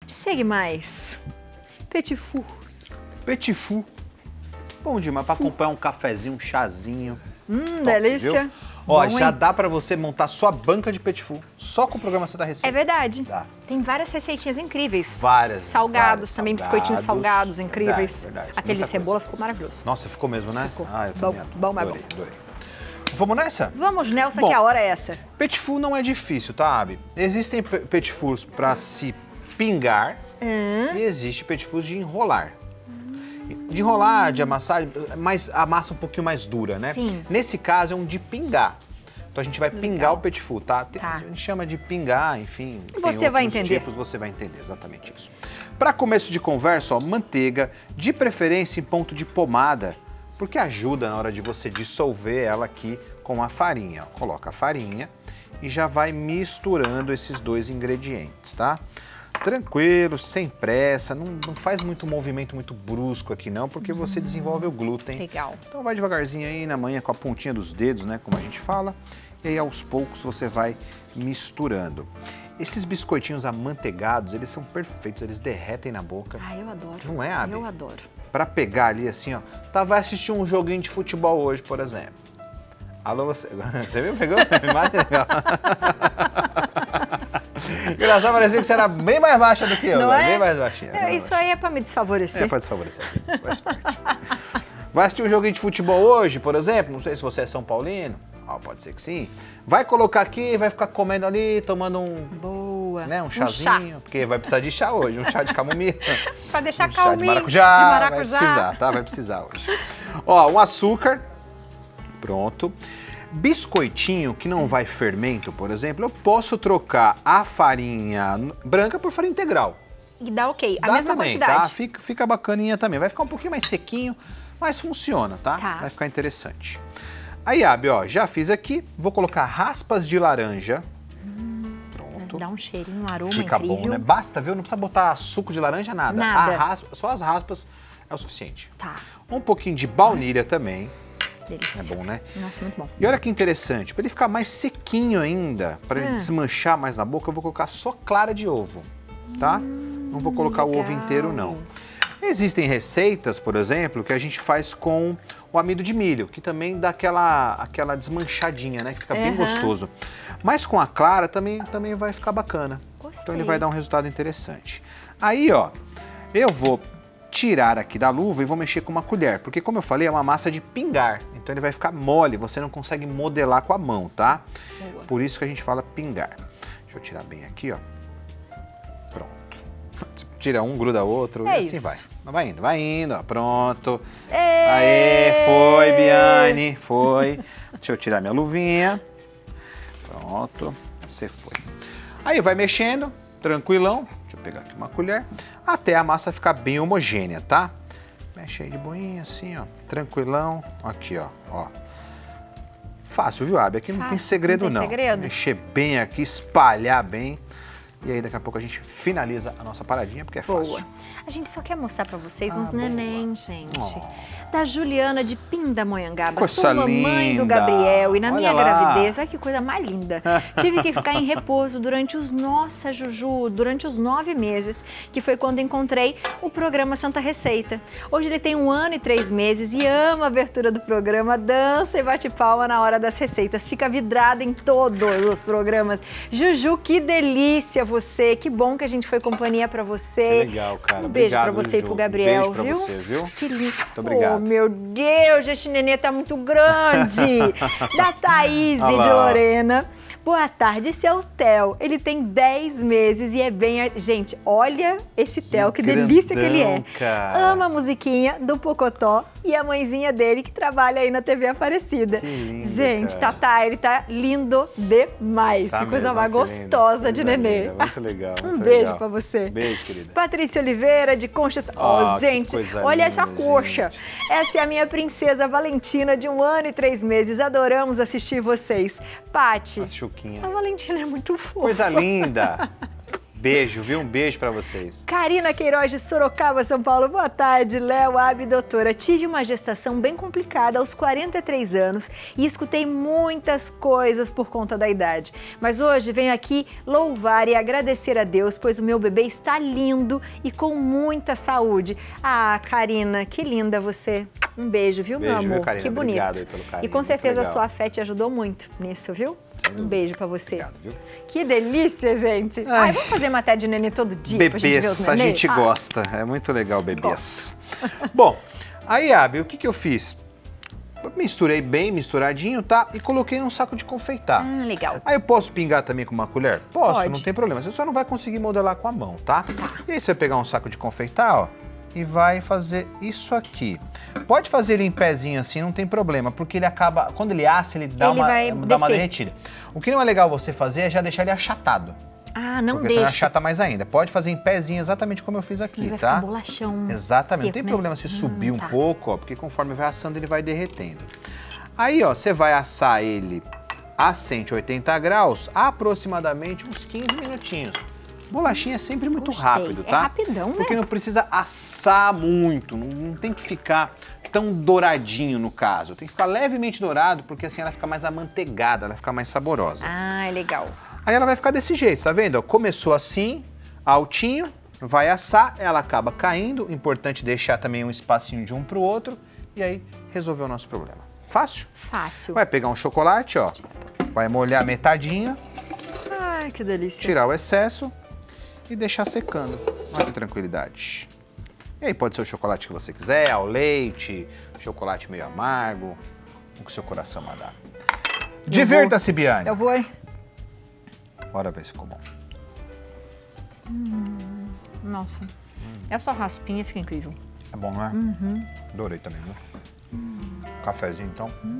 Segue mais. Petit four. Petit four. Bom demais, para acompanhar um cafezinho, um chazinho. Top, Delícia. Viu? Ó, Bom, já hein? dá para você montar sua banca de petit four só com o programa Santa Receita. É verdade. Dá. Tem várias receitinhas incríveis. Várias. Salgados também, salgados. biscoitinhos salgados incríveis. Verdade. Aquele de Muita cebola coisa. ficou maravilhoso. Nossa, ficou mesmo, né? Ficou. Ah, eu Bom, também bom, mas adorei, adorei. Vamos nessa? Vamos, Nelson, Bom, que a hora é essa. Petit four não é difícil, tá, Abi? Existem petit fours para se pingar e existe petit fours de enrolar. De enrolar, de amassar, mas a massa um pouquinho mais dura, né? Sim. Nesse caso é um de pingar. Então a gente vai pingar o petit four, tá? Tá. A gente chama de pingar, enfim. Você vai outros entender. tipos, você vai entender exatamente isso. Para começo de conversa, ó, manteiga, de preferência em ponto de pomada, porque ajuda na hora de você dissolver ela aqui com a farinha. Ó. Coloca a farinha e já vai misturando esses dois ingredientes, tá? Tranquilo, sem pressa, não faz muito movimento muito brusco aqui não, porque você desenvolve o glúten. Legal. Então vai devagarzinho aí na manhã com a pontinha dos dedos, né, como a gente fala, e aí aos poucos você vai misturando. Esses biscoitinhos amanteigados, eles são perfeitos, eles derretem na boca. Ah, eu adoro. Não é, Abi? Eu adoro. Pra pegar ali assim, ó, tá, vai assistir um joguinho de futebol hoje, por exemplo. Alô, você viu? Pegou? Imagem legal. Engraçado, parecia que você era bem mais baixa do que eu, Não né? é? Bem mais baixinha. É, isso aí é pra me desfavorecer. É, pode desfavorecer. Faz parte. Vai assistir um joguinho de futebol hoje, por exemplo? Não sei se você é São Paulino. Ah, pode ser que sim. Vai colocar aqui, vai ficar comendo ali, tomando Boa. né, um chazinho, porque vai precisar de chá hoje, um chá de camomila. Pra deixar Um chá de calminho. maracujá, De vai maracujá. precisar, tá? Vai precisar hoje. Ó, um açúcar, pronto. Biscoitinho que não vai fermento, por exemplo, eu posso trocar a farinha branca por farinha integral. E dá ok. A Dá mesma também, quantidade. tá? Fica bacaninha também. Vai ficar um pouquinho mais sequinho, mas funciona, tá? Tá. Vai ficar interessante. Aí, Abi, ó, já fiz aqui. Vou colocar raspas de laranja. Pronto. Dá um cheirinho, um aroma Fica incrível. bom, né? Basta, viu? Não precisa botar suco de laranja, nada. Nada. Só as raspas é o suficiente. Tá. Um pouquinho de baunilha também. Delícia. É bom, né? Nossa, muito bom. E olha que interessante, para ele ficar mais sequinho ainda, para ele desmanchar mais na boca, eu vou colocar só clara de ovo, tá? Não vou colocar o ovo legal. inteiro, não. Existem receitas, por exemplo, que a gente faz com o amido de milho, que também dá aquela desmanchadinha, né? Que fica bem gostoso. Mas com a clara também vai ficar bacana. Gostei. Então ele vai dar um resultado interessante. Aí, ó, eu vou tirar aqui da luva e vou mexer com uma colher, porque como eu falei, é uma massa de pingar, então ele vai ficar mole, você não consegue modelar com a mão, tá? Boa. Por isso que a gente fala pingar. Deixa eu tirar bem aqui, ó. Pronto. Tira um, gruda outro e assim isso. vai. Vai indo, ó. Pronto. Ê! Aê, foi, Biane, foi. Deixa eu tirar minha luvinha. Pronto, você foi. Aí vai mexendo, tranquilão. Deixa eu pegar aqui uma colher. Até a massa ficar bem homogênea, tá? Mexe aí de boinha, assim, ó. Tranquilão. Aqui, ó. Fácil, viu, Abi? Aqui não tem segredo, não. Tem segredo. Mexer bem aqui, espalhar bem. E aí, daqui a pouco a gente finaliza a nossa paradinha, porque é fácil. Boa. A gente só quer mostrar pra vocês uns boa. neném, gente. Da Juliana de Pindamonhangaba. Coisa Sou mamãe do linda. Gabriel e na Olha minha lá. gravidez, olha que coisa mais linda. Tive que ficar em repouso durante os 9 meses, que foi quando encontrei o programa Santa Receita. Hoje ele tem 1 ano e 3 meses e ama a abertura do programa, dança e bate palma na hora das receitas. Fica vidrada em todos os programas. Juju, que delícia você, que bom que a gente foi companhia pra você. Que legal, cara. Um beijo Obrigado, pra você e Juju. pro Gabriel, Um beijo pra viu? você, viu? Que lindo. Muito obrigado. Oh, meu Deus, esse nenê tá muito grande. Da Thaís Olha de lá. Lorena. Boa tarde, esse é o Theo. Ele tem 10 meses e é bem... Gente, olha esse Theo, que delícia que ele é. Cara. Ama a musiquinha do Pocotó e a mãezinha dele que trabalha aí na TV Aparecida. Que lindo, gente, cara. Tatá, ele tá lindo demais. Tá que coisa mesmo, mais que lindo. gostosa de Coisa nenê. linda, muito legal. Um muito beijo legal. pra você. Beijo, querida. Patrícia Oliveira, de Conchas. Ah, que Gente, coisa olha linda, essa coxa. gente. Essa é a minha princesa Valentina, de 1 ano e 3 meses. Adoramos assistir vocês. Pati, Uma chuquinha. a Valentina é muito fofa. Coisa linda. Beijo, viu? Um beijo pra vocês. Karina Queiroz de Sorocaba, São Paulo. Boa tarde, Léo, Abi, doutora. Tive uma gestação bem complicada aos 43 anos e escutei muitas coisas por conta da idade. Mas hoje venho aqui louvar e agradecer a Deus, pois o meu bebê está lindo e com muita saúde. Ah, Karina, que linda você. Um beijo, viu, meu amor? Viu, Karina? Que bonito. Obrigado aí pelo carinho. E com certeza a legal. sua fé te ajudou muito nisso, viu? Um beijo pra você. Obrigado, viu? Que delícia, gente. Ai. Ai, vamos fazer matéria de nenê todo dia pra gente ver os Bebês, a nenê? gente gosta. É muito legal bebês. Bom, aí, Abi, o que eu fiz? Misturei bem misturadinho, tá? E coloquei num saco de confeitar. Legal. Aí eu posso pingar também com uma colher? Posso, Pode. não tem problema. Você só não vai conseguir modelar com a mão, tá? E aí você vai pegar um saco de confeitar, ó, e vai fazer isso aqui. Pode fazer ele em pezinho assim, não tem problema, porque ele acaba, quando ele assa, ele dá uma derretida. O que não é legal você fazer é já deixar ele achatado. Ah, não Porque deixa. senão achata mais ainda. Pode fazer em pezinho exatamente como eu fiz aqui, Senão vai tá? ficar bolachão. Exatamente. Não seco, tem né? problema se subir um tá. pouco, ó, porque conforme vai assando ele vai derretendo. Aí, ó, você vai assar ele a 180 graus, aproximadamente uns 15 minutinhos. Bolachinha é sempre muito Gostei. rápido, tá? É rapidão, né? Porque não precisa assar muito, não tem que ficar tão douradinho no caso. Tem que ficar levemente dourado, porque assim ela fica mais amanteigada, ela fica mais saborosa. Ah, é legal. Aí ela vai ficar desse jeito, tá vendo? Começou assim, altinho, vai assar, ela acaba caindo. Importante deixar também um espacinho de um pro outro. E aí resolveu o nosso problema. Fácil? Fácil. Vai pegar um chocolate, ó. Vai molhar metadinha, Ai, que delícia. tirar o excesso e deixar secando. Olha que tranquilidade. E aí pode ser o chocolate que você quiser, ao leite, chocolate meio amargo, o que o seu coração mandar. Divirta-se, Biane. Eu vou, hein? Bora ver se ficou bom. Nossa. Essa raspinha fica incrível. É bom, não é? Adorei também, né? Cafezinho, então.